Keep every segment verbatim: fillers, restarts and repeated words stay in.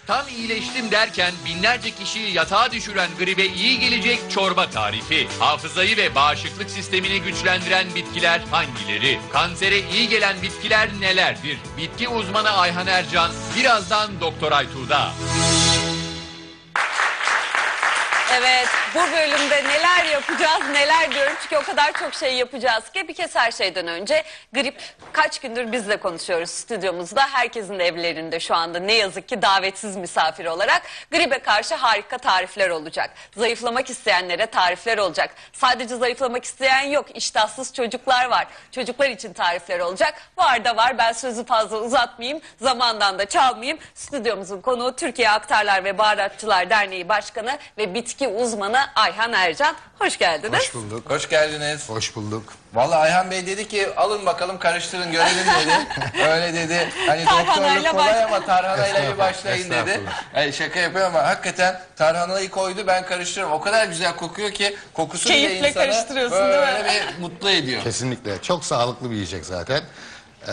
Tam iyileştim derken binlerce kişiyi yatağa düşüren gribe iyi gelecek çorba tarifi. Hafızayı ve bağışıklık sistemini güçlendiren bitkiler hangileri? Kansere iyi gelen bitkiler nelerdir? Bitki uzmanı Ayhan Ercan birazdan Doktor Aytuğ'da. Evet, bu bölümde neler yapacağız, neler diyorum çünkü o kadar çok şey yapacağız ki bir kez her şeyden önce grip kaç gündür bizle konuşuyoruz stüdyomuzda. Herkesin evlerinde şu anda ne yazık ki davetsiz misafir olarak gribe karşı harika tarifler olacak. Zayıflamak isteyenlere tarifler olacak. Sadece zayıflamak isteyen yok, iştahsız çocuklar var. Çocuklar için tarifler olacak. Var da var, ben sözü fazla uzatmayayım, zamandan da çalmayayım. Stüdyomuzun konuğu Türkiye Aktarlar ve Baharatçılar Derneği Başkanı ve bitki uzmanı Ayhan Ercan. Hoş geldiniz. Hoş bulduk. Hoş geldiniz. Hoş bulduk. Vallahi Ayhan Bey dedi ki alın bakalım karıştırın görelim dedi. Öyle dedi. Hani Tarhanayla doktorluk kolay baş- ama tarhanayla bir başlayın dedi. Estağfurullah. Yani şaka yapıyor ama hakikaten tarhanayı koydu, ben karıştırıyorum. O kadar güzel kokuyor ki kokusu bile Keyifle insanı karıştırıyorsun, değil mi? böyle bir mutlu ediyor. Kesinlikle. Çok sağlıklı bir yiyecek zaten. Ee,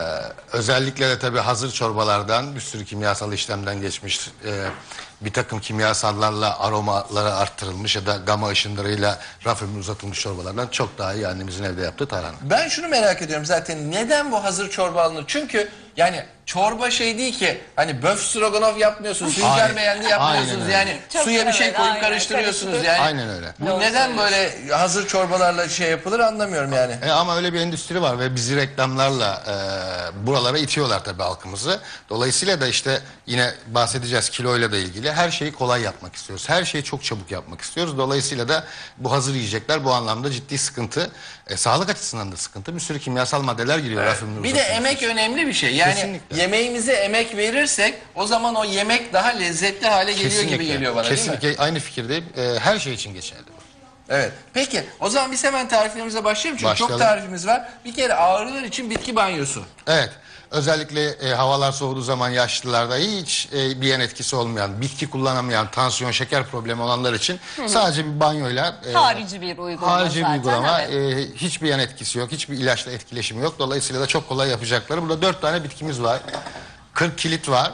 özellikle de tabii hazır çorbalardan bir sürü kimyasal işlemden geçmiş, e, bir takım kimyasallarla aromaları arttırılmış ya da gama ışınlarıyla raf ömrü uzatılmış çorbalardan çok daha iyi annemizin evde yaptığı tarhana. Ben şunu merak ediyorum zaten, neden bu hazır çorba alınır? Çünkü yani çorba şey değil ki, hani böf stroganoff yapmıyorsunuz, hünkar Aynen. beğendi yapmıyorsunuz Aynen öyle. yani Çok suya bir şey evet, koyup aynen, karıştırıyorsunuz karıştır. yani. Aynen öyle. Bu Doğru neden böyle hazır çorbalarla şey yapılır anlamıyorum yani. E, ama öyle bir endüstri var ve bizi reklamlarla e, buralara itiyorlar tabii halkımızı. Dolayısıyla da işte yine bahsedeceğiz kiloyla da ilgili. Her şeyi kolay yapmak istiyoruz. Her şeyi çok çabuk yapmak istiyoruz. Dolayısıyla da bu hazır yiyecekler bu anlamda ciddi sıkıntı. E, sağlık açısından da sıkıntı. Bir sürü kimyasal maddeler giriyor. Evet. raf ömrü Bir de uzatılmış emek için. önemli bir şey. Yani Kesinlikle. yemeğimize emek verirsek o zaman o yemek daha lezzetli hale geliyor Kesinlikle. gibi geliyor bana, Kesinlikle değil mi? aynı fikirdeyim. E, her şey için geçerli bu. Evet. Peki o zaman biz hemen tariflerimize başlayalım çünkü çok Başlayalım. tarifimiz var. Bir kere ağrılar için bitki banyosu. Evet. Özellikle e, havalar soğuduğu zaman yaşlılarda hiç e, bir yan etkisi olmayan, bitki kullanamayan, tansiyon, şeker problemi olanlar için sadece bir banyoyla e, Harici bir uygulama harici bir zaten. uygulama, Evet. e, hiçbir yan etkisi yok, hiçbir ilaçla etkileşimi yok. Dolayısıyla da çok kolay yapacakları. Burada dört tane bitkimiz var. kırk kilit var.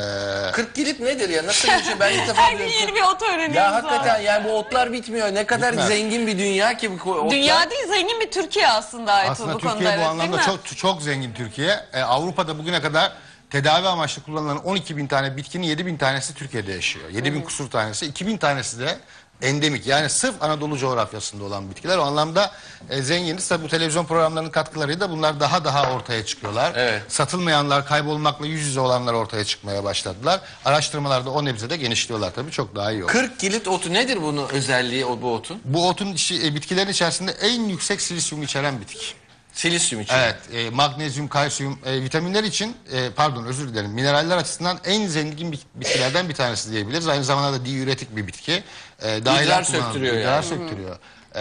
E, kırk kilit nedir ya? Nasıl bir şey? Ben ilk defa Her gün duyuyorum. yeni bir ot öğreniyoruz. Ya abi. hakikaten yani bu otlar bitmiyor. Ne kadar Bitmez. zengin bir dünya ki bu otlar. Dünya değil, zengin bir Türkiye aslında Aytuğ aslında bu Türkiye konuda. bu evet, anlamda değil mi? çok çok zengin Türkiye. E, Avrupa'da bugüne kadar tedavi amaçlı kullanılan on iki bin tane bitkinin yedi bin tanesi Türkiye'de yaşıyor. yedi bin kusur tanesi, iki bin tanesi de endemik. Yani sırf Anadolu coğrafyasında olan bitkiler. O anlamda e, zenginiz. Tabii bu televizyon programlarının katkılarıyla bunlar daha daha ortaya çıkıyorlar. Evet. Satılmayanlar, kaybolmakla yüz yüze olanlar ortaya çıkmaya başladılar. Araştırmalarda o nebzede genişliyorlar tabii. Çok daha iyi oldu. kırk kilit otu nedir bunun özelliği, o bu otun? Bu otun işi, e, bitkilerin içerisinde en yüksek silisyum içeren bitki. Silisyum için. Evet, e, magnezyum, kalsiyum, e, vitaminler için, e, pardon özür dilerim, mineraller açısından en zengin bit- bitkilerden bir tanesi diyebiliriz. Aynı zamanda da diüretik bir bitki. E, dahilen İdrar kullanılan- söktürüyor idrar yani. söktürüyor.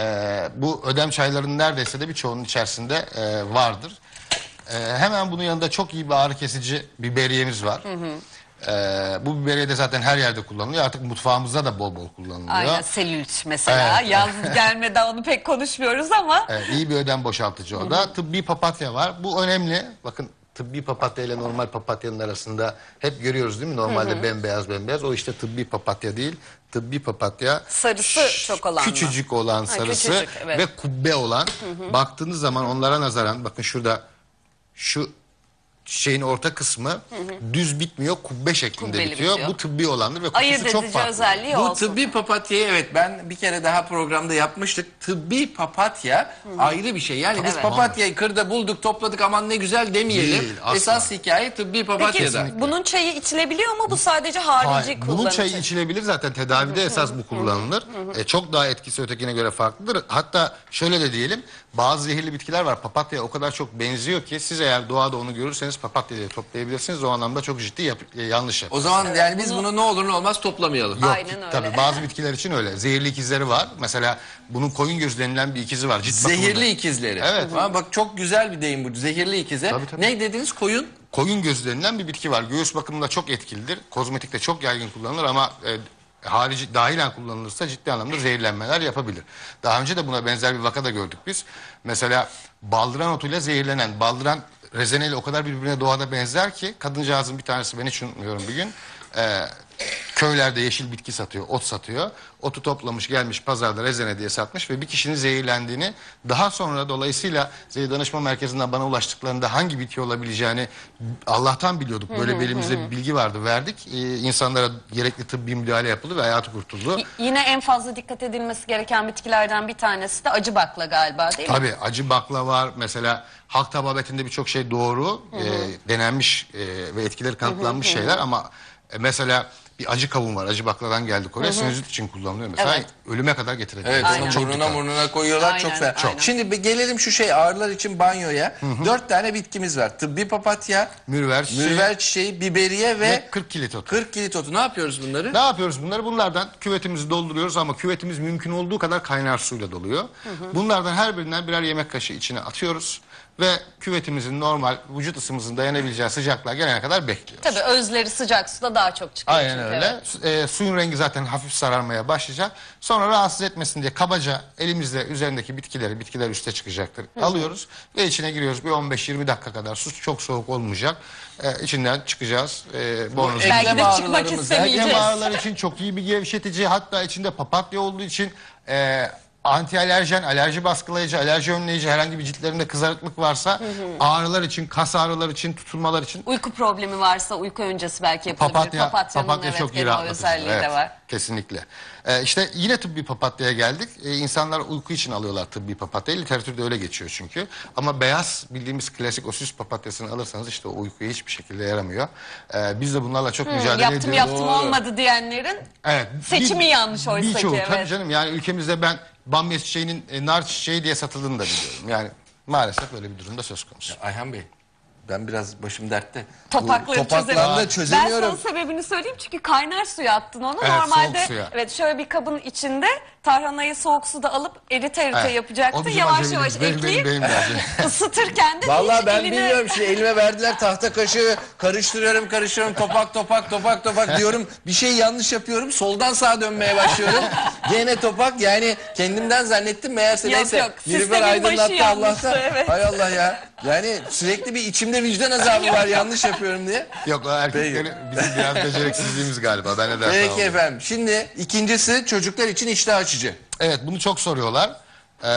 E, bu ödem çaylarının neredeyse de birçoğunun içerisinde e, vardır. E, hemen bunun yanında çok iyi bir ağrı kesici biberiyemiz var. E, bu biberiye de zaten her yerde kullanılıyor. Artık mutfağımızda da bol bol kullanılıyor. Aynen, selülit mesela. Evet. Yaz gelmeden onu pek konuşmuyoruz ama. Evet, iyi bir ödem boşaltıcı o da. Tıbbi papatya var. Bu önemli. Bakın tıbbi papatya ile normal papatyanın arasında hep görüyoruz değil mi? Normalde bembeyaz bembeyaz. O işte tıbbi papatya değil. Tıbbi papatya Sarısı çok olan mı? küçücük olan sarısı küçücük, evet. ve kubbe olan. Baktığınız zaman onlara nazaran bakın şurada şu şeyin orta kısmı düz bitmiyor, kubbe şeklinde Kubbeli bitiyor. bitiyor. Bu tıbbi olandır ve kokusu Ayırt çok edici farklı. özelliği Bu olsun. tıbbi papatyayı evet ben bir kere daha programda yapmıştık. Tıbbi papatya ayrı bir şey. Yani biz Evet. papatyayı kırda bulduk, topladık, aman ne güzel demeyelim. Değil, asla. Esas hikaye tıbbi Peki papatyada. bunun çayı içilebiliyor mu? Bu sadece harici Hayır, kullanım bunun çayı için. içilebilir zaten tedavide esas bu kullanılır. E, çok daha etkisi ötekine göre farklıdır. Hatta şöyle de diyelim bazı zehirli bitkiler var papatyaya o kadar çok benziyor ki siz eğer doğada onu görürseniz papatya diye toplayabilirsiniz. O anlamda çok ciddi yap- e, yanlış yapar. O zaman Evet, yani biz bunu- bunu ne olur ne olmaz toplamayalım. Yok, Aynen öyle. tabii bazı bitkiler için öyle. Zehirli ikizleri var. Mesela bunun koyun gözü denilen bir ikizi var. Cilt Zehirli bakımında. ikizleri. Evet. Ha, bak çok güzel bir deyim bu. Zehirli ikize. Tabii, tabii. Ne dediniz? Koyun. Koyun gözü denilen bir bitki var. Göğüs bakımında çok etkilidir. Kozmetikte çok yaygın kullanılır ama e, harici dahilen kullanılırsa ciddi anlamda zehirlenmeler yapabilir. Daha önce de buna benzer bir vaka da gördük biz. Mesela baldıran otuyla zehirlenen baldıran rezeneyle o kadar birbirine doğada benzer ki kadıncağızın bir tanesi ben hiç unutmuyorum bir gün e, köylerde yeşil bitki satıyor, ot satıyor. Otu toplamış gelmiş pazarda rezene diye satmış ve bir kişinin zehirlendiğini, daha sonra dolayısıyla zehir danışma merkezinden bana ulaştıklarında hangi bitki olabileceğini Allah'tan biliyorduk. Böyle elimizde bir bilgi vardı, verdik. Ee, insanlara gerekli tıbbi müdahale yapıldı ve hayatı kurtuldu. Y- Yine en fazla dikkat edilmesi gereken bitkilerden bir tanesi de acı bakla galiba, değil mi? Tabii acı bakla var. Mesela halk tababetinde birçok şey doğru, e, denenmiş e, ve etkileri kanıtlanmış şeyler ama e, mesela bir acı kavun var. Acı bakladan geldik oraya. Sinüzit için kullanılıyor mesela. Evet. Ölüme kadar getirebilir. Evet, Aynen. onu Çok burnuna dikkat. burnuna koyuyorlar, Aynen, çok fena. aynen. Şimdi bir gelelim şu şey ağrılar için banyoya. Dört tane bitkimiz var. Tıbbi papatya, Mürver çiçeği mürver çiçeği, biberiye ve, ve kırk kilit otu. kırk kilit otu. Ne yapıyoruz bunları? Ne yapıyoruz bunları? Bunlardan küvetimizi dolduruyoruz ama küvetimiz mümkün olduğu kadar kaynar suyla doluyor. Bunlardan her birinden birer yemek kaşığı içine atıyoruz ve küvetimizin normal vücut ısımızın dayanabileceği sıcaklığa gelene kadar bekliyoruz. Tabii özleri sıcak suda daha çok çıkıyor. Aynen çünkü, öyle. evet. E, suyun rengi zaten hafif sararmaya başlayacak. Sonra rahatsız etmesin diye kabaca elimizle üzerindeki bitkileri, bitkiler üste çıkacaktır. Alıyoruz ve içine giriyoruz. Bir on beş yirmi dakika kadar. Su çok soğuk olmayacak. E, içinden çıkacağız. E, bornoz. Eklem Belki de çıkmak ağrılarımız, istemeyeceğiz. Eklem ağrıları için çok iyi bir gevşetici. Hatta içinde papatya olduğu için e, anti alerjen, alerji baskılayıcı, alerji önleyici, herhangi bir ciltlerinde kızarıklık varsa ağrılar için, kas ağrıları için, tutulmalar için Uyku problemi varsa uyku öncesi belki yapılabilir. papatya, Papatyanın papatya evet, çok iyi gene o rahatlatıcı. özelliği Evet, de var. kesinlikle. Ee, işte yine tıbbi papatyaya geldik. Ee, insanlar uyku için alıyorlar tıbbi papatyayı. Literatürde öyle geçiyor çünkü. Ama beyaz bildiğimiz klasik Osyus papatyasını alırsanız işte o uykuya hiçbir şekilde yaramıyor. Ee, biz de bunlarla çok mücadele Yaptım ediyoruz. yaptım Doğru. olmadı diyenlerin Evet. seçimi bir- yanlış oysa ki, Birçoğu tabii evet. canım, yani ülkemizde ben bamya çiçeğinin e, nar çiçeği diye satıldığını da biliyorum. Yani maalesef böyle bir durumda söz konusu. Ayhan Bey, ben biraz başım dertte. Topakları Bu Topaklarla çözemiyorum. çözemiyorum. Ben sana sebebini söyleyeyim çünkü kaynar suya attın onu. Evet, Normalde soğuk suya. evet şöyle bir kabın içinde tarhanayı soğuk suda alıp erite erite Evet, o yapacaktı. bizim Yavaş acemimiz. yavaş Benim- ekleyip benim- benim de acem. ısıtırken de Vallahi hiç ben eline- bilmiyorum, şimdi elime verdiler tahta kaşığı, karıştırıyorum karıştırıyorum, topak topak topak topak diyorum, bir şey yanlış yapıyorum, soldan sağa dönmeye başlıyorum, gene topak, yani kendimden zannettim, meğerse Yok, neyse yok. Nilüfer Sistemin başı aydınlattı yanlıştı, Allah'tan. evet. Hay Allah ya, yani sürekli bir içimde vicdan azabı var yanlış yapıyorum diye. Yok, o erkeklerin bizim biraz beceriksizliğimiz galiba. Ben ne dersen Peki aldım. efendim, şimdi ikincisi çocuklar için iştah açıcı. Evet, bunu çok soruyorlar. Ee,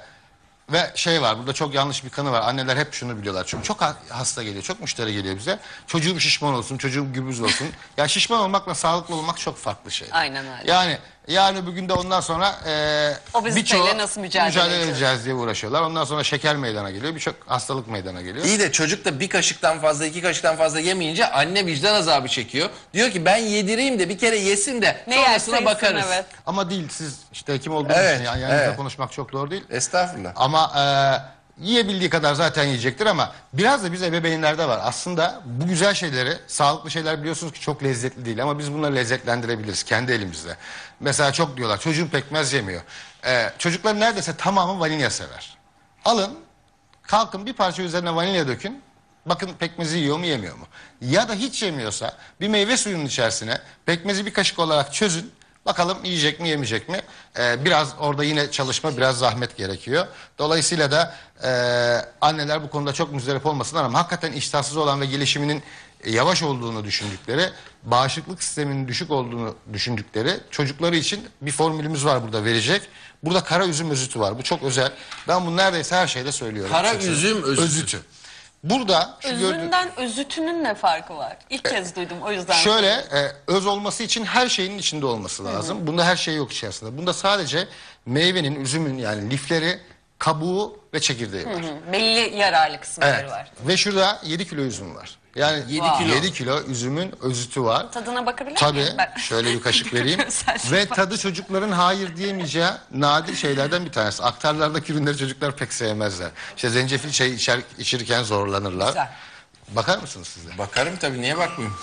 ve şey var, burada çok yanlış bir kanı var. Anneler hep şunu biliyorlar. Çünkü çok ha- hasta geliyor, çok müşteri geliyor bize. Çocuğum şişman olsun, çocuğum gürbüz olsun. Ya şişman olmakla sağlıklı olmak çok farklı şey. Aynen öyle. Yani yarın öbür günde ondan sonra e, Obeziteyle birçoğu nasıl mücadele edeceğiz? edeceğiz diye uğraşıyorlar. Ondan sonra şeker meydana geliyor, birçok hastalık meydana geliyor. İyi de çocuk da bir kaşıktan fazla, iki kaşıktan fazla yemeyince anne vicdan azabı çekiyor. Diyor ki ben yedireyim de bir kere yesin de Ne sonrasına yerse bakarız. yesin, evet. Ama değil, siz işte hekim olduğunuz Evet, için yani yanınızda evet. konuşmak çok doğru değil. Estağfurullah. Ama e, yiyebildiği kadar zaten yiyecektir ama biraz da biz ebeveynlerde var. Aslında bu güzel şeyleri, sağlıklı şeyler biliyorsunuz ki çok lezzetli değil ama biz bunları lezzetlendirebiliriz kendi elimizde. Mesela çok diyorlar çocuğum pekmez yemiyor. E, çocukların neredeyse tamamı vanilya sever. Alın, kalkın bir parça üzerine vanilya dökün. Bakın pekmezi yiyor mu yemiyor mu? Ya da hiç yemiyorsa bir meyve suyunun içerisine pekmezi bir kaşık olarak çözün. Bakalım yiyecek mi yemeyecek mi? Ee, biraz orada yine çalışma, biraz zahmet gerekiyor. Dolayısıyla da e, anneler bu konuda çok müzdarip olmasınlar ama hakikaten iştahsız olan ve gelişiminin yavaş olduğunu düşündükleri, bağışıklık sisteminin düşük olduğunu düşündükleri çocukları için bir formülümüz var burada verecek. Burada kara üzüm özütü var. Bu çok özel. Ben bunu neredeyse her şeyde söylüyorum. Kara Açıkçası. üzüm özütü. özütü. Burada şu gördüğünüz- Özünden özütünün ne farkı var? İlk kez duydum o yüzden. Şöyle e, öz olması için her şeyin içinde olması lazım. Bunda her şey yok içerisinde. Bunda sadece meyvenin, üzümün yani lifleri, kabuğu ve çekirdeği var. Hı, belli yararlı kısımları Evet. var. Ve şurada yedi kilo üzüm var. Yani yedi Wow. kilo. yedi kilo üzümün özütü var. Tadına bakabilir Tabii. miyim? Ben- Şöyle bir kaşık vereyim. Görsel Ve şifa. tadı çocukların hayır diyemeyeceği nadir şeylerden bir tanesi. Aktarlardaki ürünleri çocuklar pek sevmezler. İşte zencefil çayı içer, içirirken zorlanırlar. Güzel. Bakar mısınız siz de? Bakarım tabii, niye bakmayayım?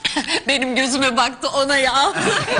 Benim gözüme baktı ona ya.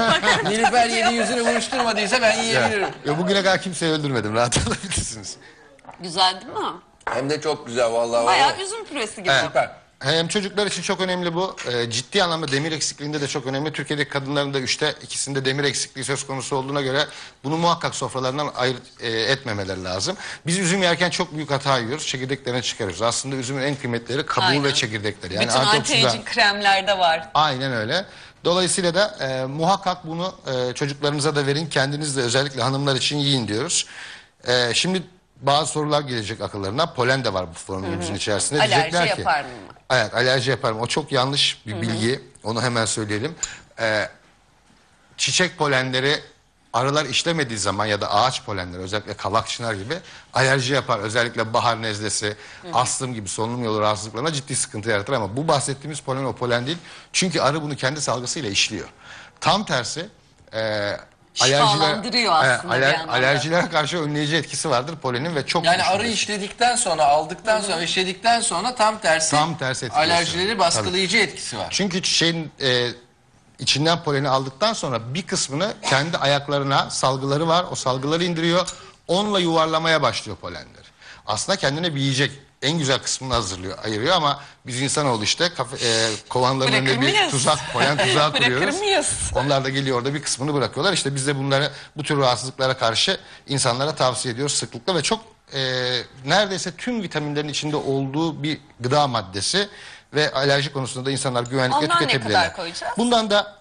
Nilüfer yedi yüzünü buruşturmadıysa ben yiyebilirim. Ya bugüne kadar kimseyi öldürmedim. Rahat olabilirsiniz. Güzel değil mi? Hem de çok güzel vallahi. Bayağı vallahi. üzüm püresi gibi. Süper. Hem çocuklar için çok önemli bu. Ee, ciddi anlamda demir eksikliğinde de çok önemli. Türkiye'deki kadınların da üçte ikisinde demir eksikliği söz konusu olduğuna göre bunu muhakkak sofralarından ayırt e, etmemeleri lazım. Biz üzüm yerken çok büyük hata yiyoruz. Çekirdeklerini çıkarıyoruz. Aslında üzümün en kıymetleri kabuğu Aynen. ve çekirdekleri. Yani Bütün antioksidan. anti-aging kremlerde var. Aynen öyle. Dolayısıyla da e, muhakkak bunu e, çocuklarınıza da verin, kendiniz de özellikle hanımlar için yiyin diyoruz. E, şimdi bazı sorular gelecek akıllarına. Polen de var bu formülümüzün içerisinde. Alerji Diyecekler ki, yapar mı? evet, alerji yapar mı? O çok yanlış bir bilgi. Onu hemen söyleyelim. E, çiçek polenleri arılar işlemediği zaman ya da ağaç polenleri, özellikle kavak, çınar gibi alerji yapar. Özellikle bahar nezlesi, astım gibi solunum yolu rahatsızlıklarına ciddi sıkıntı yaratır ama bu bahsettiğimiz polen o polen değil. Çünkü arı bunu kendi salgısıyla işliyor. Tam tersi e, alerjiler, Şifalandırıyor aslında bir anlamda. alerjilere karşı önleyici etkisi vardır polenin ve çok Yani güçlü arı bir- işledikten sonra, aldıktan sonra, işledikten sonra tam tersi, Tam tersi etkisi alerjileri gösteriyor. baskılayıcı etkisi var. Çünkü çiçeğin e, içinden poleni aldıktan sonra bir kısmını kendi ayaklarına, salgıları var. O salgıları indiriyor. Onunla yuvarlamaya başlıyor polenleri. Aslında kendine bir yiyecek. En güzel kısmını hazırlıyor, ayırıyor ama biz insanoğlu işte kafe, e, kovanların Bırakır önüne bir mıyız? tuzak, polen tuzağı Bırakır kuruyoruz. mıyız? Onlar da geliyor orada bir kısmını bırakıyorlar. İşte biz de bunları, bu tür rahatsızlıklara karşı insanlara tavsiye ediyoruz sıklıkla ve çok e, neredeyse tüm vitaminlerin içinde olduğu bir gıda maddesi ve alerji konusunda da insanlar güvenlikle Ondan ne tüketebilirler. kadar koyacağız? Bundan da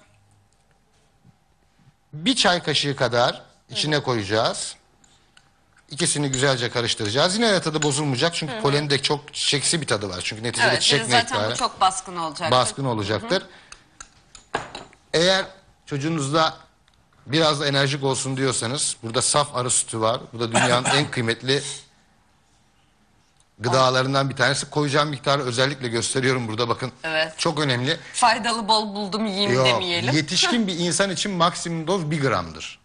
bir çay kaşığı kadar içine koyacağız. İkisini güzelce karıştıracağız. Yine de tadı bozulmayacak çünkü polenin de çok çiçeksi bir tadı var. Çünkü neticede Evet, çiçek zaten nektarı bu çok baskın olacak. baskın olacaktır. Eğer çocuğunuzda biraz da enerjik olsun diyorsanız burada saf arı sütü var. Bu da dünyanın en kıymetli gıdalarından bir tanesi. Koyacağım miktarı özellikle gösteriyorum burada, bakın. Evet. Çok önemli. Faydalı bol buldum yiyeyim Yok, demeyelim. yetişkin bir insan için maksimum doz bir gramdır.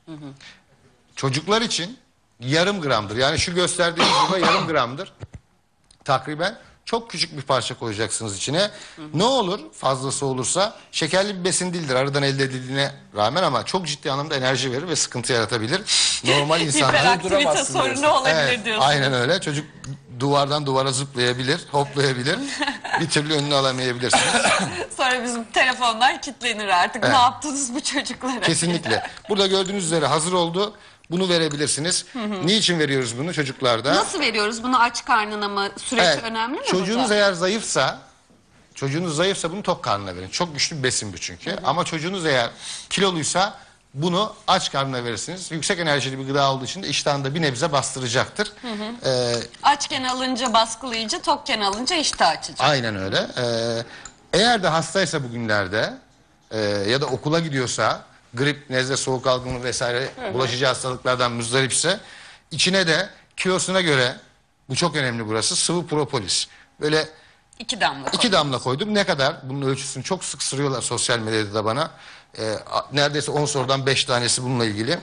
Çocuklar için yarım gramdır. Yani şu gösterdiğiniz burada yarım gramdır. Takriben çok küçük bir parça koyacaksınız içine. Ne olur fazlası olursa, şekerli bir besin değildir arıdan elde edildiğine rağmen ama çok ciddi anlamda enerji verir ve sıkıntı yaratabilir. Normal insanlar Hiperaktivite duramazsın sorunu diyorsun. olabilir Evet, diyorsun. aynen öyle. Çocuk duvardan duvara zıplayabilir, hoplayabilir. Bir türlü önünü alamayabilirsiniz. Sonra bizim telefonlar kilitlenir artık. Evet. Ne yaptınız bu çocuklara? Kesinlikle. Burada gördüğünüz üzere hazır oldu. Bunu verebilirsiniz. Niçin veriyoruz bunu çocuklarda? Nasıl veriyoruz? Bunu aç karnına mı? Süreç Evet, önemli mi çocuğunuz burada? eğer zayıfsa, çocuğunuz zayıfsa bunu tok karnına verin. Çok güçlü bir besin bu çünkü. Ama çocuğunuz eğer kiloluysa bunu aç karnına verirsiniz. Yüksek enerjili bir gıda olduğu için de iştahını da bir nebze bastıracaktır. Ee, Açken alınca baskılayıcı, tokken alınca iştah açıcı. aynen öyle. Ee, eğer de hastaysa bugünlerde e, ya da okula gidiyorsa, grip, nezle, soğuk algınlığı vesaire bulaşıcı hastalıklardan muzdaripse, içine de kilosuna göre, bu çok önemli burası, sıvı propolis. Böyle İki damla koy. iki damla koydum. Ne kadar? Bunun ölçüsünü çok sık sırıyorlar sosyal medyada da bana. Ee, a- neredeyse on sorudan beş tanesi bununla ilgili.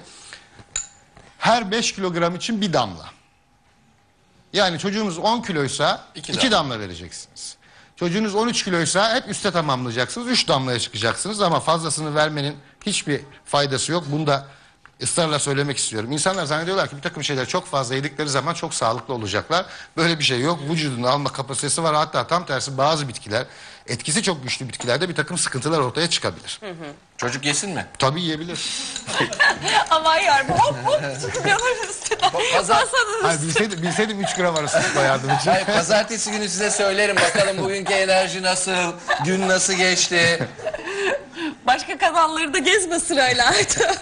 Her beş kilogram için bir damla. Yani çocuğunuz on kiloysa İki iki damla. damla vereceksiniz. Çocuğunuz on üç kiloysa hep üste tamamlayacaksınız. üç damlaya çıkacaksınız ama fazlasını vermenin hiçbir faydası yok. Bunu da ısrarla söylemek istiyorum. İnsanlar zannediyorlar ki bir takım şeyler çok fazla yedikleri zaman çok sağlıklı olacaklar. Böyle bir şey yok. Vücudun alma kapasitesi var. Hatta tam tersi bazı bitkiler, etkisi çok güçlü bitkilerde bir takım sıkıntılar ortaya çıkabilir. Çocuk yesin mi? Tabii yiyebilir. Aman yavrum, hop hop çıkıyorlar üstüne. Pazar- Masanın Hayır, bilseydim, bilseydim üç gram arası koyardım için. Hayır, pazartesi günü size söylerim bakalım bugünkü enerji nasıl, gün nasıl geçti. Başka kanalları da gezme sırayla artık.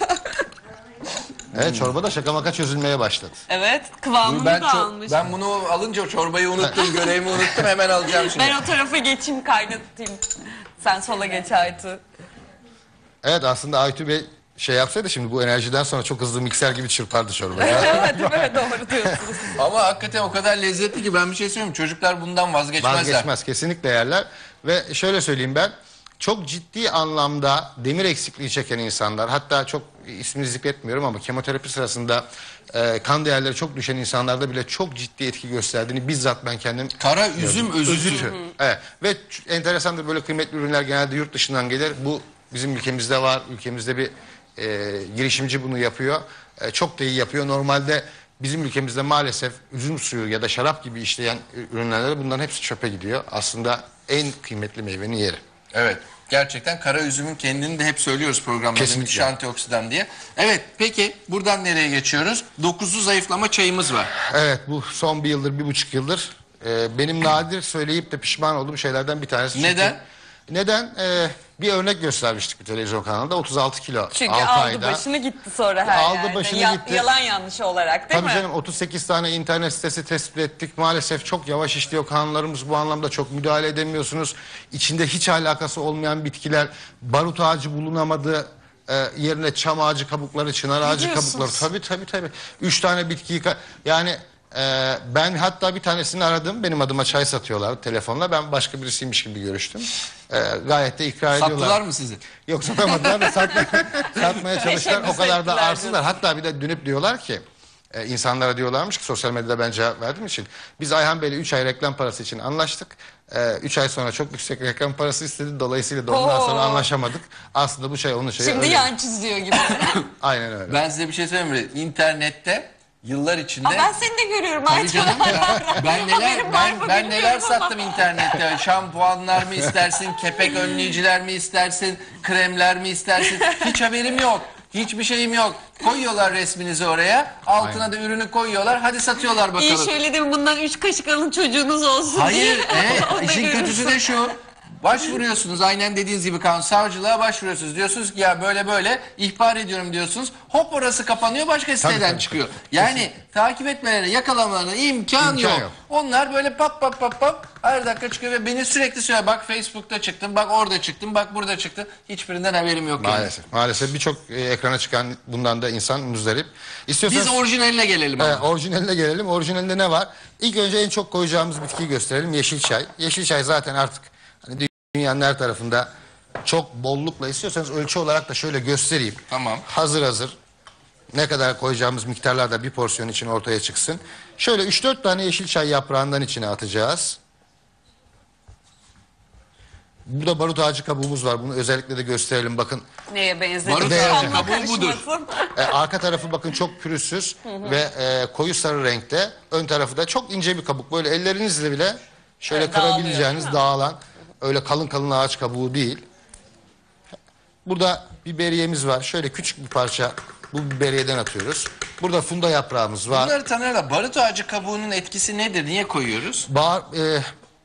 Evet, çorba da şaka maka çözülmeye başladı. Evet, kıvamını Ben, da ço- almış. ben bunu alınca o çorbayı unuttum, görevimi unuttum, hemen alacağım şimdi. Ben o tarafa geçeyim, kaynatayım. Sen sola geç Aytu. Evet, aslında Aytu Bey şey yapsaydı şimdi bu enerjiden sonra çok hızlı mikser gibi çırpardı çorbayı. Evet, değil mi? Doğru diyorsunuz. Ama hakikaten o kadar lezzetli ki ben bir şey söyleyeyim. Çocuklar bundan vazgeçmezler. Vazgeçmez, kesinlikle yerler. Ve şöyle söyleyeyim, ben çok ciddi anlamda demir eksikliği çeken insanlar, hatta çok ismini zikretmiyorum ama kemoterapi sırasında e, kan değerleri çok düşen insanlarda bile çok ciddi etki gösterdiğini bizzat ben kendim Kara üzüm özütü. Evet. Ve ç- enteresandır, böyle kıymetli ürünler genelde yurt dışından gelir. Bu bizim ülkemizde var. Ülkemizde bir e, girişimci bunu yapıyor. E, çok da iyi yapıyor. Normalde bizim ülkemizde maalesef üzüm suyu ya da şarap gibi işleyen ürünlerde bunların hepsi çöpe gidiyor. Aslında en kıymetli meyvenin yeri. Evet. Gerçekten kara üzümün kendini de hep söylüyoruz programda. Kesinlikle. Müthiş antioksidan diye. Evet, peki buradan nereye geçiyoruz? Dokuzlu zayıflama çayımız var. Evet, bu son bir yıldır, bir buçuk yıldır e, benim nadir söyleyip de pişman olduğum şeylerden bir tanesi. Çünkü- Neden? Neden? E, Bir örnek göstermiştik bir televizyon kanalında, otuz altı kilo Çünkü altı aldı ayda. başını gitti sonra her Aldı yerde. başını Ya- gitti. Yalan yanlış olarak değil Tabii mi? canım, otuz sekiz tane internet sitesi tespit ettik. Maalesef çok yavaş işliyor kanallarımız, bu anlamda çok müdahale edemiyorsunuz. İçinde hiç alakası olmayan bitkiler, barut ağacı bulunamadı. Ee, yerine çam ağacı kabukları, çınar ağacı diyorsunuz? kabukları. Tabii tabii tabii. Üç tane bitkiyi ka- yani e, ben hatta bir tanesini aradım. Benim adıma çay satıyorlar telefonla. Ben başka birisiymiş gibi görüştüm. Ee, gayet de ikrar ediyorlar. Sattılar mı sizi? Yok, satamadılar da satmaya, satmaya çalıştılar. O kadar da ettiler arsızlar. Hatta bir de dönüp diyorlar ki e, insanlara diyorlarmış ki, sosyal medyada ben cevap verdiğim için, biz Ayhan Bey'le üç ay reklam parası için anlaştık. üç ay sonra çok yüksek reklam parası istedi. Dolayısıyla da ondan Oo. sonra anlaşamadık. Aslında bu şey onun şeyi. Şimdi öyle. yan çiziyor gibi. Aynen öyle. Ben size bir şey söyleyeyim mi? İnternette yıllar içinde... Aa, ben seni de görüyorum Tabii Ayça. canım ya. Ben neler Haberim var mı ben, ben neler bilmiyorum ama. sattım internette. Şampuanlar mı istersin, kepek önleyiciler mi istersin, kremler mi istersin? Hiç haberim yok. Hiçbir şeyim yok. Koyuyorlar resminizi oraya. Altına Aynen. da ürünü koyuyorlar. Hadi satıyorlar bakalım. İyi şöyle de bundan üç kaşık alın çocuğunuz olsun Hayır, diye. Onu e, da işin görürsün. kötüsü de şu. Başvuruyorsunuz, aynen dediğiniz gibi kanun savcılığa başvuruyorsunuz. Diyorsunuz ki ya böyle böyle ihbar ediyorum diyorsunuz. Hop, orası kapanıyor, başka siteden tabii. çıkıyor. Yani takip etmelerine, yakalamalarına imkan, İmkan yok. yok. Onlar böyle pap pap pap pap her dakika çıkıyor ve beni sürekli söylüyor. Bak Facebook'ta çıktım, bak orada çıktım, bak burada çıktı. Hiçbirinden haberim yok. yani. Maalesef. Maalesef birçok e, ekrana çıkan bundan da insan müzdarip. İstiyorsanız Biz orijinaline gelelim e, ama. orijinaline gelelim. Orijinalinde ne var? İlk önce en çok koyacağımız bitkiyi gösterelim. Yeşil çay. Yeşil çay zaten artık hani dünyanın her tarafında çok bollukla, istiyorsanız ölçü olarak da şöyle göstereyim. Tamam. Hazır hazır. Ne kadar koyacağımız miktarlar da bir porsiyon için ortaya çıksın. Şöyle üç dört tane yeşil çay yaprağından içine atacağız. Burada barut ağacı kabuğumuz var. Bunu özellikle de gösterelim. Bakın Neye benzedi? Barut ağacı Kafamla kabuğu budur. karışmasın. e, arka tarafı bakın çok pürüzsüz ve e, koyu sarı renkte. Ön tarafı da çok ince bir kabuk. Böyle ellerinizle bile şöyle Evet, dağılıyor, kırabileceğiniz, değil mi? dağılan, öyle kalın kalın ağaç kabuğu değil. Burada biberiyemiz var. Şöyle küçük bir parça bu biberiyeden atıyoruz. Burada funda yaprağımız var. Bunları tanırlar. Barut ağacı kabuğunun etkisi nedir? Niye koyuyoruz? Bağır, e,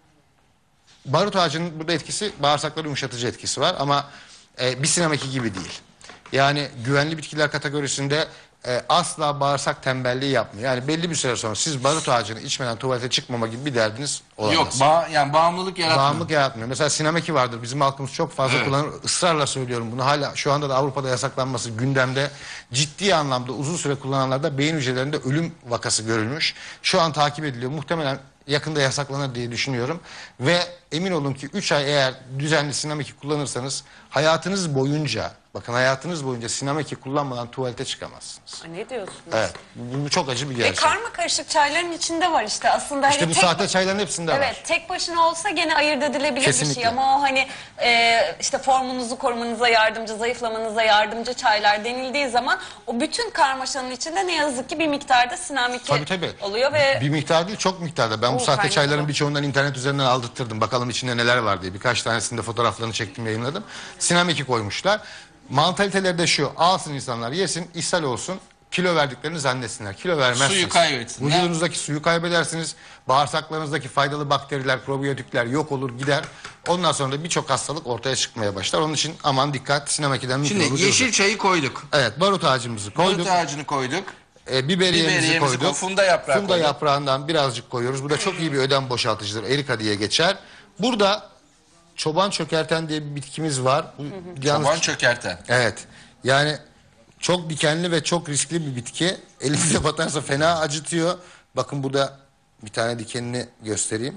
barut ağacının burada etkisi, bağırsakları yumuşatıcı etkisi var ama e, bir sinemaki gibi değil. Yani güvenli bitkiler kategorisinde e, asla bağırsak tembelliği yapmıyor. Yani belli bir süre sonra siz barut ağacını içmeden tuvalete çıkmama gibi bir derdiniz olamaz. Yok, bağ, yani bağımlılık yaratmıyor. Bağımlılık yaratmıyor. Mesela sinemaki vardır. Bizim halkımız çok fazla Evet. kullanır. Israrla söylüyorum bunu. Hala şu anda da Avrupa'da yasaklanması gündemde. Ciddi anlamda uzun süre kullananlarda beyin hücrelerinde ölüm vakası görülmüş. Şu an takip ediliyor. Muhtemelen yakında yasaklanır diye düşünüyorum. Ve emin olun ki üç ay eğer düzenli sinemaki kullanırsanız hayatınız boyunca, bakın hayatınız boyunca sinemaki kullanmadan tuvalete çıkamazsınız. Ay, ne diyorsunuz? Evet. Bu, bu çok acı bir E, gerçek. karma karışık çayların içinde var işte aslında. İşte hani bu tek sahte ba- çayların hepsinde var. Evet, tek başına olsa gene ayırt edilebilir bir Kesinlikle. şey ama o hani e, işte formunuzu korumanıza yardımcı, zayıflamanıza yardımcı çaylar denildiği zaman o bütün karmaşanın içinde ne yazık ki bir miktarda sinamiki Tabii tabii. oluyor ve Bir miktar değil, çok miktarda. Ben bu Oo, sahte kaynadı çayların bu. birçoğundan internet üzerinden aldırttırdım. Bakalım içinde neler var diye. Birkaç tanesinde fotoğraflarını çektim, yayınladım. Sinameki koymuşlar. Mantaliteleri de şu: alsın insanlar, yesin, ishal olsun, kilo verdiklerini zannetsinler. Kilo vermezsiniz. Suyu kaybetsinler. Vücudunuzdaki suyu kaybedersiniz. Bağırsaklarınızdaki faydalı bakteriler, probiyotikler yok olur gider. Ondan sonra da birçok hastalık ortaya çıkmaya başlar. Onun için aman dikkat, sinemekiden mümkün Şimdi olur. yeşil çayı koyduk. Evet, barut ağacımızı koyduk. Barut ağacını koyduk. E, biberiyemizi Biberiyemizi koyduk. koy- funda yaprağı Funda koyduk. yaprağından birazcık koyuyoruz. Bu da çok iyi bir ödem boşaltıcıdır. Erika diye geçer. Burada çoban çökerten diye bir bitkimiz var. Bu, yalnız- Çoban çökerten. Evet. Yani çok dikenli ve çok riskli bir bitki. Elinize batarsa fena acıtıyor. Bakın burada bir tane dikenini göstereyim.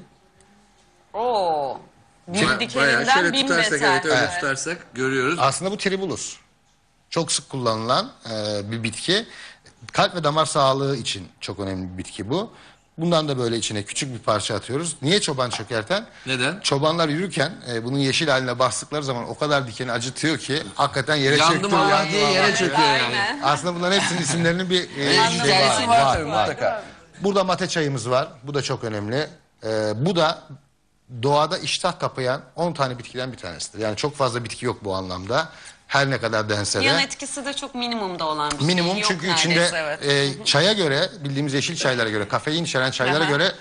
o bir Bayağı dikeninden şöyle bin tutarsak, beter. evet öyle Evet. tutarsak görüyoruz. Aslında bu tribulus. Çok sık kullanılan e, bir bitki. Kalp ve damar sağlığı için çok önemli bir bitki bu. Bundan da böyle içine küçük bir parça atıyoruz. Niye çoban çökerten? Neden? Çobanlar yürürken e, bunun yeşil haline bastıkları zaman o kadar dikeni acıtıyor ki hakikaten yere Yandım çöktü. Allah yandım diye Allah yere diye. çöküyor yani. Aynen. Aslında bunların hepsinin isimlerinin bir e, Evet, şey hikayesi var, tabii var. mutlaka. Burada mate çayımız var. Bu da çok önemli. E, bu da doğada iştah kapayan on tane bitkiden bir tanesidir. Yani çok fazla bitki yok bu anlamda. Her ne kadar dense de. Yan etkisi de çok minimumda olan bir şey. Minimum, Yok çünkü neredeyse, içinde evet. e, çaya göre, bildiğimiz yeşil çaylara göre, kafein içeren çaylara Aha. göre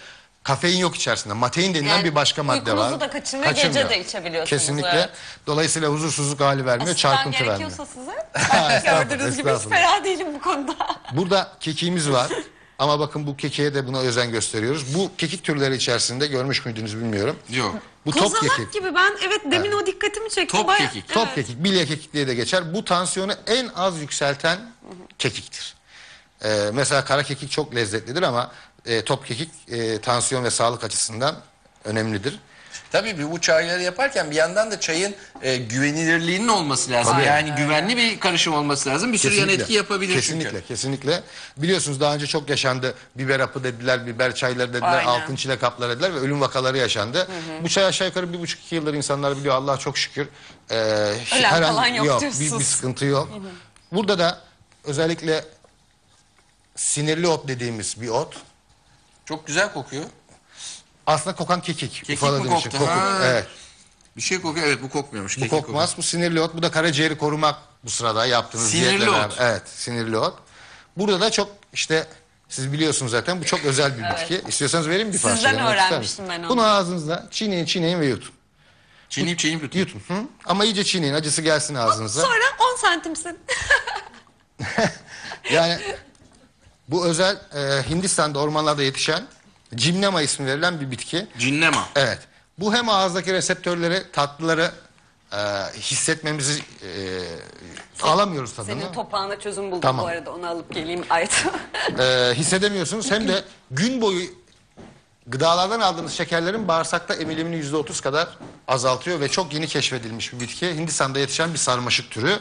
Kafein yok içerisinde. Matein denilen Yani bir başka madde var. uykunuzu da kaçırmıyor, gece de içebiliyorsunuz, Kesinlikle. evet. Dolayısıyla huzursuzluk hali vermiyor, Asistan çarpıntı vermiyor. gerekiyorsa size. Ben gördüğünüz gibi hiç estağfurullah. fena değilim bu konuda. Burada kekiğimiz var. Ama bakın bu kekiğe de buna özen gösteriyoruz. Bu kekik türleri içerisinde görmüş müydünüz bilmiyorum. Yok. Bu top Kozalak kekik. gibi, ben evet demin o dikkatimi çekti. Top Bayağı- kekik. Top kekik, bilye kekik diye de geçer. Bu tansiyonu en az yükselten kekiktir. Ee, mesela kara kekik çok lezzetlidir ama e, top kekik e, tansiyon ve sağlık açısından önemlidir. Tabii bir bu çayları yaparken bir yandan da çayın e, güvenilirliğinin olması lazım. Tabii. Yani güvenli bir karışım olması lazım. Bir sürü yan etki yapabilir kesinlikle, çünkü. Kesinlikle. Biliyorsunuz daha önce çok yaşandı. Biber hapı dediler, biber çayları dediler, Aynen. altın çilek hapları dediler ve ölüm vakaları yaşandı. Hı hı. Bu çay aşağı yukarı bir buçuk iki yıldır insanlar biliyor. Allah'a çok şükür. Ee, Ölen falan yok bir, diyorsunuz. bir sıkıntı yok. Hı hı. Burada da özellikle sinirli ot dediğimiz bir ot. Çok güzel kokuyor. Aslında kokan kekik. Kekik Ufaladığım mi için. koktu? Koku- Ha. Evet. Bir şey kokuyor. Evet bu kokmuyormuş. Bu Kekik kokmaz. Bu sinirli ot. Bu da karaciğeri korumak bu sırada yaptığınız Sinirli diyetle ot. beraber. Evet, sinirli ot. Burada da çok işte siz biliyorsunuz zaten bu çok özel bir bitki. İstiyorsanız vereyim bir parça. Sizden yanına tutar öğrenmiştim mısın? ben onu. Bunu ağzınızda çiğneyin çiğneyin ve yutun. Çiğneyip çiğneyip yutuyor. Yutun. Hı? Ama iyice çiğneyin. Acısı gelsin ağzınıza. Sonra on santimsin. Yani bu özel e, Hindistan'da ormanlarda yetişen Gymnema ismi verilen bir bitki. Cinlema. Evet. Bu hem ağızdaki reseptörleri, tatlıları e, hissetmemizi e, alamıyoruz tadını. Senin toprağına çözüm buldum Tamam. bu arada, onu alıp geleyim Aytu. e, hissedemiyorsunuz. Hem de gün boyu gıdalardan aldığınız şekerlerin bağırsakta emilimini yüzde otuz kadar azaltıyor ve çok yeni keşfedilmiş bir bitki. Hindistan'da yetişen bir sarmaşık türü.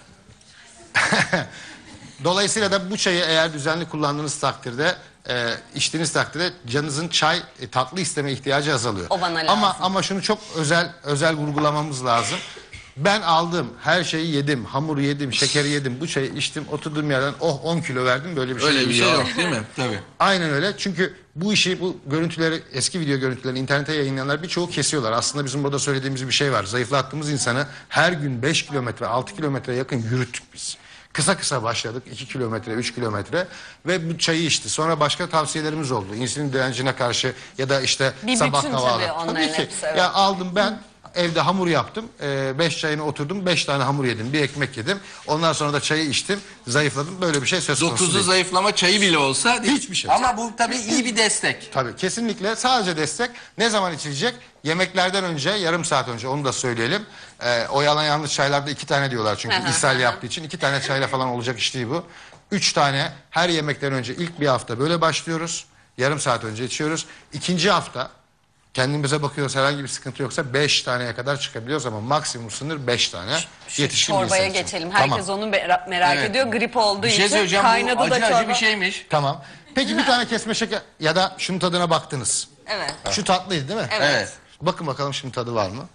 Dolayısıyla da bu çayı eğer düzenli kullandığınız takdirde, e, içtiğiniz takdirde canınızın çay e, tatlı isteme ihtiyacı azalıyor. O bana Ama lazım. ama şunu çok özel özel vurgulamamız lazım. Ben aldım, her şeyi yedim, hamuru yedim, şekeri yedim, bu çayı içtim, oturduğum yerden oh on kilo verdim, böyle bir şey Öyle bir şey yok. yok değil mi? Tabii. Aynen öyle. Çünkü bu işi, bu görüntüleri, eski video görüntülerini internete yayınlayanlar birçoğu kesiyorlar. Aslında bizim burada söylediğimiz bir şey var. Zayıflattığımız insanı her gün beş kilometre, altı kilometre yakın yürüttük biz. Kısa kısa başladık. iki kilometre, üç kilometre ve bu çayı içti. Sonra başka tavsiyelerimiz oldu. İnsülin direncine karşı ya da işte Bir sabah bütün kahvaltı. tabii onların Tabii ki. hepsi, evet. Ya aldım ben evde hamur yaptım. Ee, beş çayını oturdum. Beş tane hamur yedim. Bir ekmek yedim. Ondan sonra da çayı içtim. Zayıfladım. Böyle bir şey söz konusu Dokuzu değil. zayıflama çayı bile olsa değil. Hiçbir şey. Ama bu tabii iyi bir destek. Tabii kesinlikle sadece destek. Ne zaman içilecek? Yemeklerden önce, yarım saat önce, onu da söyleyelim. Ee, o yalan yanlış çaylarda iki tane diyorlar çünkü Hı hı, ishal hı. yaptığı için. iki tane çayla falan olacak iş değil bu. Üç tane her yemekten önce ilk bir hafta böyle başlıyoruz. Yarım saat önce içiyoruz. İkinci hafta kendimize bakıyoruz, herhangi bir sıkıntı yoksa beş taneye kadar çıkabiliyoruz ama maksimum sınır beş tane. Yetişkin bir Çorbaya insan için. geçelim. Herkes Tamam. onu merak, merak Evet. ediyor. Grip olduğu Bir şey için söyleyeceğim. kaynadı Bu acı da çorba. acı bir şeymiş. Tamam. Peki bir tane kesme şeker ya da şunun tadına baktınız. Evet. Şu tatlıydı değil mi? Evet. Evet. Bakın bakalım şimdi tadı var mı?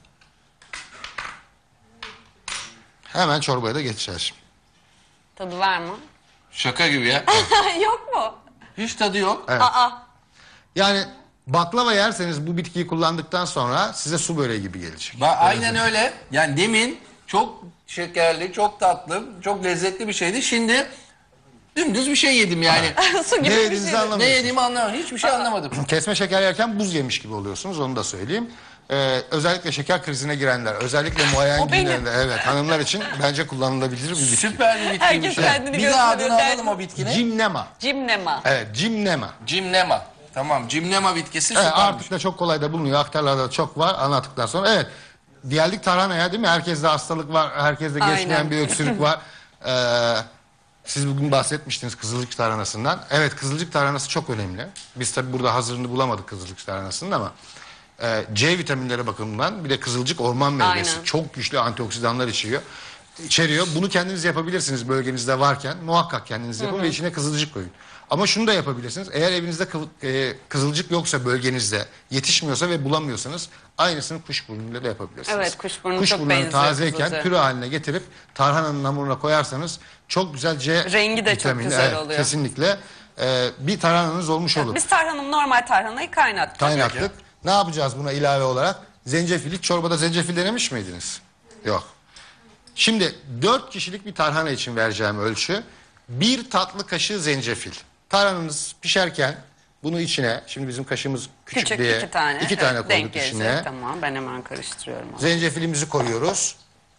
Hemen çorbaya da geçeceğiz şimdi. Tadı var mı? Şaka gibi ya. Yok mu? Hiç tadı yok. Evet. Aa. Yani baklava yerseniz bu bitkiyi kullandıktan sonra size su böreği gibi gelecek. Ba- aynen öyle. Yani demin çok şekerli, çok tatlı, çok lezzetli bir şeydi. Şimdi dümdüz bir şey yedim yani. Su gibi Ne bir yediğinizi şey. anlamıyorsunuz. Ne yediğimi anlamadım. Hiçbir şey anlamadım. Kesme şeker yerken buz yemiş gibi oluyorsunuz, onu da söyleyeyim. Ee, özellikle şeker krizine girenler, özellikle muayen O benim. günlerinde, evet, hanımlar için bence kullanılabilir bir bitki. Süper bir bitkiymiş. Herkes ya. kendini Bir daha gösteriyor, adını alalım derdim. o bitkinin. Cimnema. Cimnema. Evet, cimnema. Cimnema. Tamam, cimnema bitkisi Evet, süpermiş. artık da çok kolay da bulunuyor. Aktarlarda da çok var anlattıktan sonra. Evet. Geldik tarhanaya değil mi? Herkeste hastalık var. Herkeste geçmeyen Aynen. bir öksürük var. Ee, siz bugün bahsetmiştiniz kızılcık tarhanasından. Evet, kızılcık tarhanası çok önemli. Biz tabii burada hazırını bulamadık kızılcık tarhanasının ama e, C vitaminleri bakımından bir de kızılcık orman meyvesi. Aynen. Çok güçlü antioksidanlar içeriyor. İçeriyor. Bunu kendiniz yapabilirsiniz bölgenizde varken. Muhakkak kendiniz yapın ve içine kızılcık koyun. Ama şunu da yapabilirsiniz. Eğer evinizde kı- e, kızılcık yoksa bölgenizde, yetişmiyorsa ve bulamıyorsanız aynısını kuşburnuyla da yapabilirsiniz. Evet, kuşburnu çok Kuşburnunu benziyor tazeyken kızılcığa. püre haline getirip tarhananın hamuruna koyarsanız çok güzel C Rengi de çok vitamini, güzel evet, oluyor. Kesinlikle e, bir tarhananız olmuş olur. Biz tarhanım normal tarhanayı kaynattık. Kaynattık. Ne yapacağız buna ilave olarak? Zencefil. Hiç çorbada zencefil denemiş miydiniz? Yok. Şimdi dört kişilik bir tarhana için vereceğim ölçü. Bir tatlı kaşığı zencefil. Tarhananız pişerken Bunu içine, şimdi bizim kaşığımız küçük, Küçük diye iki tane. iki Evet, tane denk koyduk gelecek. içine. Tamam, ben hemen karıştırıyorum. onu. Zencefilimizi koyuyoruz.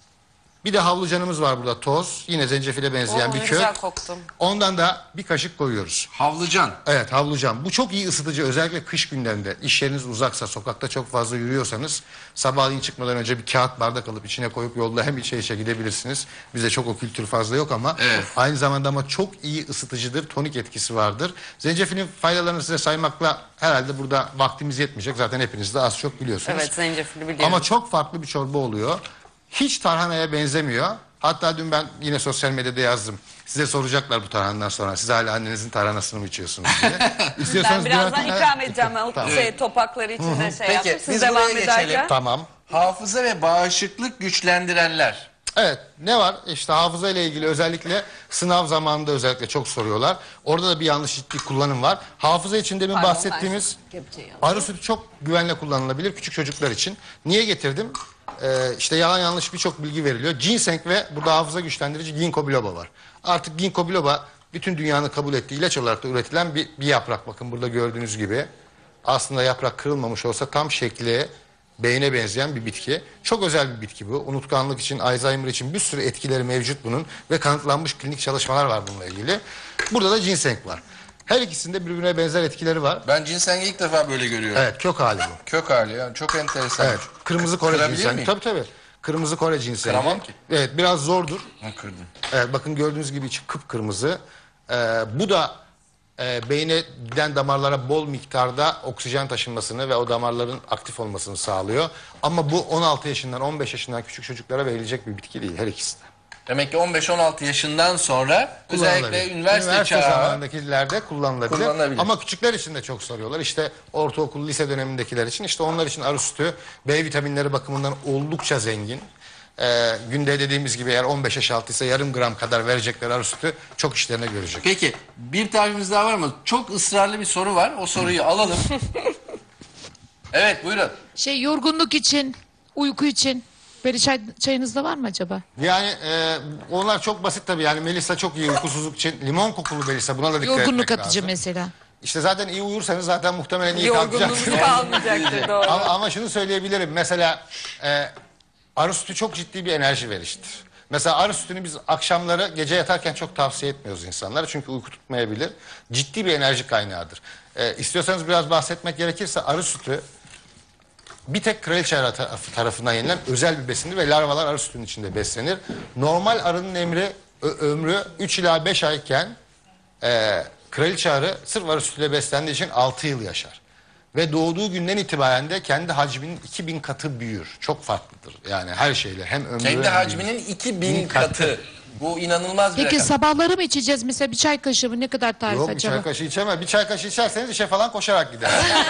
Bir de havlucanımız var burada, toz. Yine zencefile benzeyen Oo, bir ne kök. güzel koktu. Ondan da bir kaşık koyuyoruz. Havlucan. Evet, havlucan. Bu çok iyi ısıtıcı, özellikle kış günlerinde. İş yeriniz uzaksa, sokakta çok fazla yürüyorsanız sabahleyin çıkmadan önce bir kağıt bardak alıp içine koyup yolda hem içe içe gidebilirsiniz. Bizde çok o kültür fazla yok ama Evet. aynı zamanda ama çok iyi ısıtıcıdır, tonik etkisi vardır. Zencefilin faydalarını size saymakla herhalde burada vaktimiz yetmeyecek. Zaten hepiniz de az çok biliyorsunuz. Evet, zencefili biliyorum. Ama çok farklı bir çorba oluyor. Hiç tarhanaya benzemiyor. Hatta dün ben yine sosyal medyada yazdım. Size soracaklar bu tarhanadan sonra. Siz hala annenizin tarhanasını mı içiyorsunuz diye. Ben İstiyorsanız birazdan birer- ikram edeceğim. O Tamam. şey, topakları içinde şey Peki, yaptım. Siz biz devam buraya geçelim. ederken. Tamam. Hafıza ve bağışıklık güçlendirenler. Evet, ne var? İşte hafıza ile ilgili özellikle sınav zamanında özellikle çok soruyorlar. Orada da bir yanlış ciddi kullanım var. Hafıza için demin Pardon, bahsettiğimiz ben şu kepçeyi alayım. arı sütü çok güvenle kullanılabilir küçük çocuklar için. Niye getirdim? Ee, işte yalan yanlış birçok bilgi veriliyor. Ginseng ve burada hafıza güçlendirici ginkgo biloba var. Artık ginkgo biloba bütün dünyanın kabul ettiği ilaç olarak da üretilen bir, bir yaprak. Bakın burada gördüğünüz gibi. Aslında yaprak kırılmamış olsa tam şekli beyne benzeyen bir bitki. Çok özel bir bitki bu. Unutkanlık için, Alzheimer için bir sürü etkileri mevcut bunun. Ve kanıtlanmış klinik çalışmalar var bununla ilgili. Burada da ginseng var. Her ikisinde birbirine benzer etkileri var. Ben cinsengi ilk defa böyle görüyorum. Evet, kök hali bu. Kök hali yani çok enteresan. Evet, kırmızı Kore Kırabilir cinsengi. miyim? Tabii tabii. Kırmızı Kore cinsengi. Kıramam ki. Evet, biraz zordur. Ha, kırdım. Evet, bakın gördüğünüz gibi içi kıpkırmızı. Ee, bu da e, beyne giden damarlara bol miktarda oksijen taşınmasını ve o damarların aktif olmasını sağlıyor. Ama bu on altı yaşından on beş yaşından küçük çocuklara verilecek bir bitki değil her ikisi de. Demek ki on beş on altı yaşından sonra özellikle Kullanılabilir. üniversite, üniversite çağı. zamanındakilerde kullanılabilir. Kullanılabilir. Ama küçükler için de çok soruyorlar. İşte ortaokul, lise dönemindekiler için. İşte onlar için arı sütü B vitaminleri bakımından oldukça zengin. Ee, günde dediğimiz gibi eğer on beş yaş altıysa yarım gram kadar verecekleri arı sütü çok işlerine görecek. Peki bir tarifimiz daha var mı? Çok ısrarlı bir soru var. O soruyu alalım. Evet buyurun. Şey yorgunluk için, uyku için böyle çay, çayınızda var mı acaba? Yani e, onlar çok basit tabii. Yani Melisa çok iyi uykusuzluk için. Limon kokulu Melisa, buna da dikkat Yorgunluk etmek atıcı lazım. mesela. İşte zaten iyi uyursanız zaten muhtemelen iyi Yorgunluğumuz kalkacaksınız. kalmayacaktır, doğru. Ama, ama şunu söyleyebilirim. Mesela e, arı sütü çok ciddi bir enerji veriştir. Mesela arı sütünü biz akşamları gece yatarken çok tavsiye etmiyoruz insanlara. Çünkü uyku tutmayabilir. Ciddi bir enerji kaynağıdır. E, istiyorsanız biraz bahsetmek gerekirse arı sütü bir tek kraliçe arı tarafı- tarafından yenilen özel bir besindir ve larvalar arı sütünün içinde beslenir. Normal arının emri, ö- ömrü üç ila beş ayken e, kraliçe arı sırf arı sütüyle beslendiği için altı yıl yaşar. Ve doğduğu günden itibaren de kendi hacminin iki bin katı büyür. Çok farklıdır. Yani her şeyle hem ömrü Kendi hem hacminin iki bin katı. Bu inanılmaz bir Peki rakam. sabahları mı içeceğiz mesela bir çay kaşığı mı ne kadar tarif Yok, bir acaba? çay kaşığı içemez. Bir çay kaşığı içerseniz işe falan koşarak gider.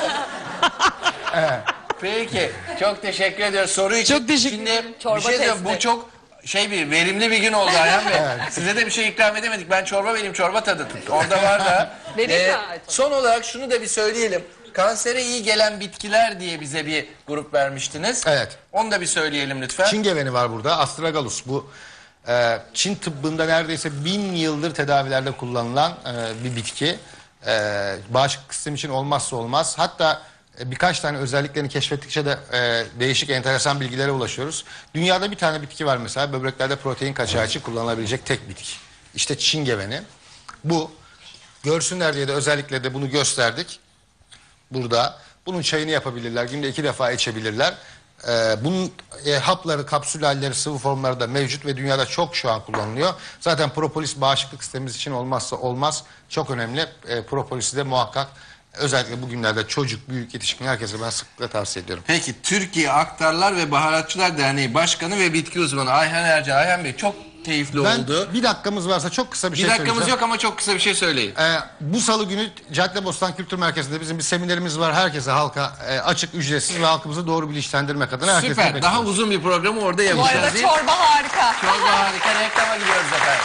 Peki çok teşekkür ediyoruz soru için. Çok teşekkür Şimdi Çorba bir şey diyeyim, testi. bu çok şey bir verimli bir gün oldu Ayhan Bey. Size de bir şey ikram edemedik. Ben çorba vereyim, çorba tadı tut. Orada var da. Vereyim mi? Son olarak şunu da bir söyleyelim. Kansere iyi gelen bitkiler diye bize bir grup vermiştiniz. Evet. Onu da bir söyleyelim lütfen. Çin geveni var burada. Astragalus. Bu e, Çin tıbbında neredeyse bin yıldır tedavilerde kullanılan e, bir bitki. E, bağışıklık sistemi için olmazsa olmaz. Hatta e, birkaç tane özelliklerini keşfettikçe de e, değişik enteresan bilgilere ulaşıyoruz. Dünyada bir tane bitki var mesela. Böbreklerde protein kaçağı için kullanılabilecek tek bitki. İşte Çin geveni. Bu görsünler diye de özellikle de bunu gösterdik. Burada. Bunun çayını yapabilirler. Günde iki defa içebilirler. Ee, bunun e, hapları, kapsül halleri, sıvı formları da mevcut ve dünyada çok şu an kullanılıyor. Zaten propolis bağışıklık sistemimiz için olmazsa olmaz. Çok önemli. E, propolisi de muhakkak özellikle bugünlerde çocuk, büyük, yetişkin herkese ben sıklıkla tavsiye ediyorum. Peki Türkiye Aktarlar ve Baharatçılar Derneği Başkanı ve bitki uzmanı Ayhan Ercan. Ayhan Bey çok keyifli Ben oldu. bir dakikamız varsa çok kısa bir, Bir şey dakikamız söyleyeceğim. yok ama çok kısa bir şey söyleyin. Ee, bu salı günü Caddebostan Kültür Merkezi'nde bizim bir seminerimiz var. Herkese, halka e, açık, ücretsiz ve halkımızı doğru bilinçlendirmek adına herkese Süper. bekliyoruz. Daha uzun bir programı orada Bu yapacağız arada değil mi? çorba harika. Çorba harika. Reklama gidiyoruz efendim.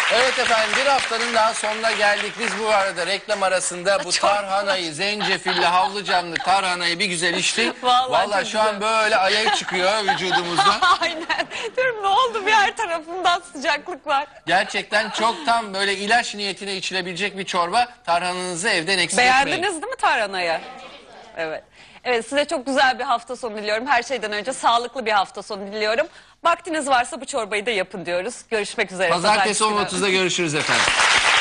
Evet efendim, bir haftanın daha sonuna geldik. Biz bu arada reklam arasında bu Çok tarhanayı, zencefilli, havlucanlı tarhanayı bir güzel içtik. Vallahi Vallahi çok şu an güzel. böyle alev çıkıyor vücudumuzda. Aynen. Dur ne oldu, bir her tarafından sıcaklık var. Gerçekten çok tam böyle ilaç niyetine içilebilecek bir çorba. Tarhananızı evden eksik etmeyin. Beğendiniz değil mi tarhanayı? Evet. Evet, size çok güzel bir hafta sonu diliyorum. Her şeyden önce sağlıklı bir hafta sonu diliyorum. Vaktiniz varsa bu çorbayı da yapın diyoruz. Görüşmek üzere. Pazartesi Pazartesi on günü. otuzda görüşürüz efendim.